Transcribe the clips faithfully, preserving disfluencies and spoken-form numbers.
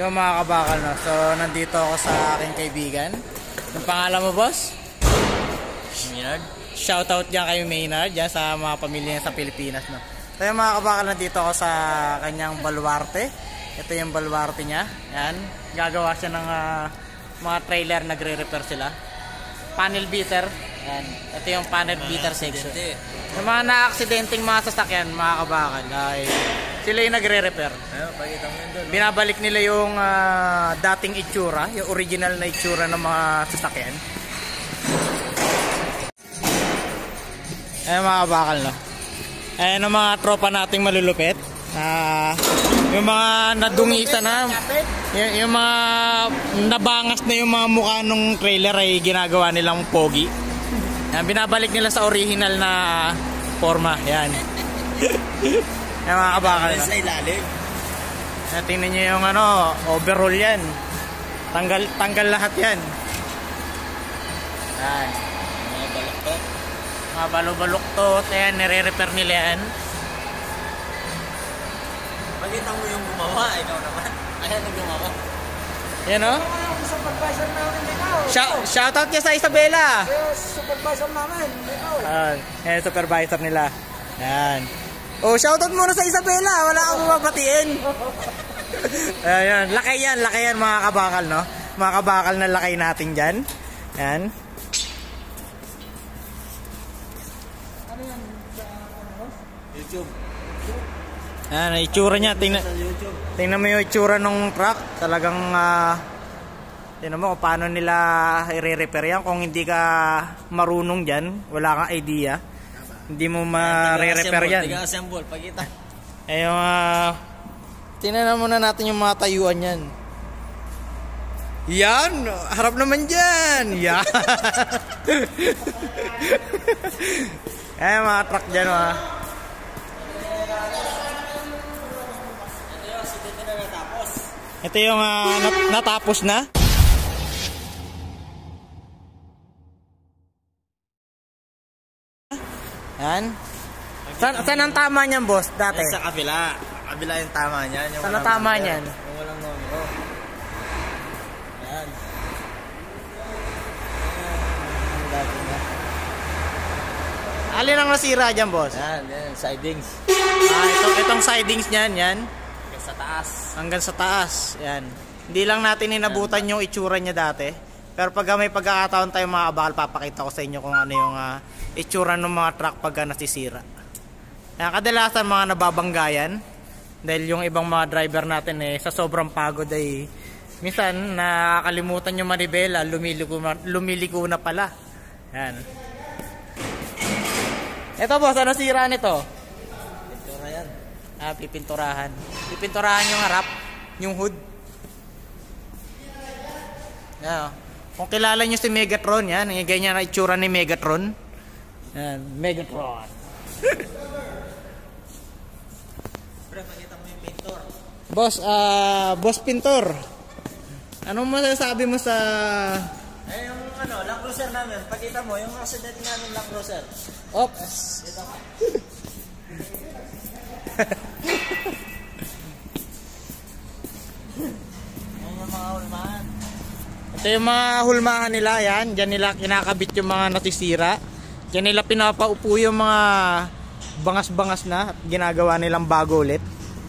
Yung mga kabakal, no? So, nandito ako sa aking kaibigan. Ang pangalan mo, boss? Maynard. Shoutout dyan kay Maynard, dyan sa mga pamilya niya sa Pilipinas, no? So, yung mga kabakal, nandito ako sa kanyang baluarte. Ito yung baluarte niya. Yan. Gagawa siya ng uh, mga trailer, nagre-repair sila. Panel beater. Yan. Ito yung panel beater section. Yung mga na-aksidenteng mga sasakyan, mga kabakal, ay sila yung nagre-repair. Binabalik nila yung uh, dating itsura, yung original na itsura ng mga sasakyan. Ayan mga kabakal, no? Ayan ang mga tropa nating malulupit. Uh, yung mga nadungisa na, yung, yung mga nabangas na yung mga mukha nung trailer ay ginagawa nilang pogi. Ayan, binabalik nila sa original na forma. Yan. Yan mga kabakal. Sa ilalim. Yan, tingnan nyo yung ano, overall yan. Tanggal, tanggal lahat yan. Yan. Mga baluktot. Mga balo-baluktot. Ayan, nire-repair nila yan. Pakita mo yung gumawa. Ikaw naman. Ayan ang gumawa. Yan o. Yung supervisor namin dito. Shout, shoutout niya sa Isabela. Yung supervisor namin dito. Ayan, yan supervisor nila. Yan. Oh, shoutout muna sa Isabela. Wala akong mapatiin. Ayan, lakay yan. Lakay yan mga kabakal, no? Mga kabakal na lakay natin dyan. Yan. Ano yan? Sa ano? YouTube. Yan, itsura niya. Tingnan, tingnan mo yung itsura ng truck. Talagang, uh, tingnan mo kung paano nila i-repair yan. Kung hindi ka marunong dyan, wala kang idea, hindi mo ma-repair yan. Tiga-assemble, pakita. Eh, yung, uh, tingnan muna natin yung mga tayuan yan. Yan! Harap naman dyan! Yan! Eh, mga truck dyan, mga. Ito yung uh, nat natapos na. Yan. Saan, saan ang tama niyan, boss, dati? Sa kabila. Kabila yung tama niyan. Yung Saan ang tama number. niyan? Yung walang numero. Yan. Alin ang nasira dyan, boss? Yan, yan. Sidings. Ah, ito, itong sidings niyan, yan. Hanggang sa taas. Hanggang sa taas. Yan. Hindi lang natin inabutan yung itsura niya dati. Pero pag may pagkakataon tayo mga kabakal, papakita ko sa inyo kung ano yung uh, itsura ng mga truck pagka nasisira. Yan, kadalasan mga nababanggayan. Dahil yung ibang mga driver natin eh, sa sobrang pagod ay minsan nakakalimutan yung manibela, lumiliko, lumiliko na pala. Yan. Ito boss, ano sira nito? Pintura yan. Ah, pipinturahan. Pipinturahan yung harap, yung hood. Yan. Kung kilala nyo si Megatron, yan. Yung ganyan na itsura ni Megatron. Yan, Megatron. Pre, pakita mo yung pintor. Boss, ah, uh, boss pintor. Anong masasabi mo sa... Eh, yung ano, Land Cruiser namin. Pakita mo, yung accident namin Land Cruiser. Oops. Dito ka. Yan yung mga ulmahan. Ito yung mga hulmahan nila, yan. Diyan nila kinakabit yung mga nasisira. Diyan nila pinapaupo yung mga bangas-bangas na at ginagawa nilang bago ulit.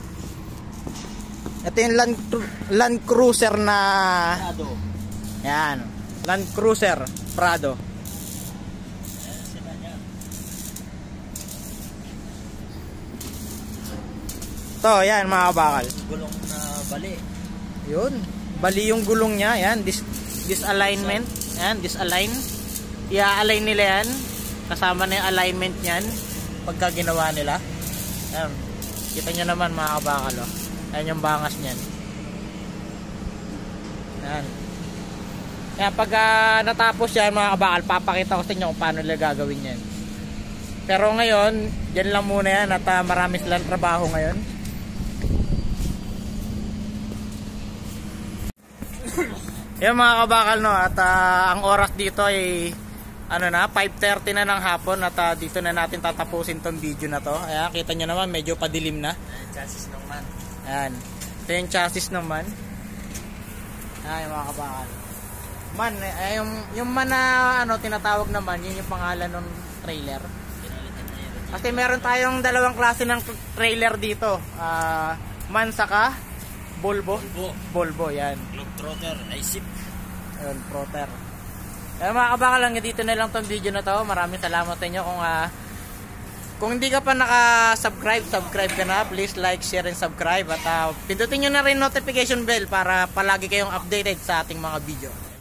Ito yung Land, Land Cruiser na... Prado. Yan. Land Cruiser Prado. Ayan sila niya. Ito, yan mga kabakal. Gulong na bali. Yun. Bali yung gulong niya. Yan. Dis disalignment. Yan. Disalign. I-align nila yan. Kasama na yung alignment niyan pagka ginawa nila. Yan. Kita nyo naman mga kabakal. Oh. Yan yung bangas niyan. Yan. Yan. Pag uh, natapos yan mga kabakal, papakita ko sa inyo kung paano nila gagawin yan. Pero ngayon, dyan lang muna yan at uh, marami silang trabaho ngayon. Yan mga kabakal, no, at uh, ang oras dito ay ano na, five thirty na ng hapon at uh, dito na natin tatapusin tong video na to. Ayan, kita nyo naman medyo padilim na. Ayan, chassis ng man. Ayan, ito yung chassis naman. Ay, mga kabakal. Man, eh, yung, yung man na ano, tinatawag naman, yun yung pangalan ng trailer. Kasi meron tayong dalawang klase ng trailer dito. Ah, man saka Volvo. Volvo. Volvo, yan. Globetrotter, I-Zip. Ayun, Proter. Kaya mga kabakal, hanggang dito na lang tong video na to. Maraming salamat sa inyo. Kung ah, kung hindi ka pa naka-subscribe, subscribe ka na. Please like, share, and subscribe. At ah, pindutin nyo na rin notification bell para palagi kayong updated sa ating mga video.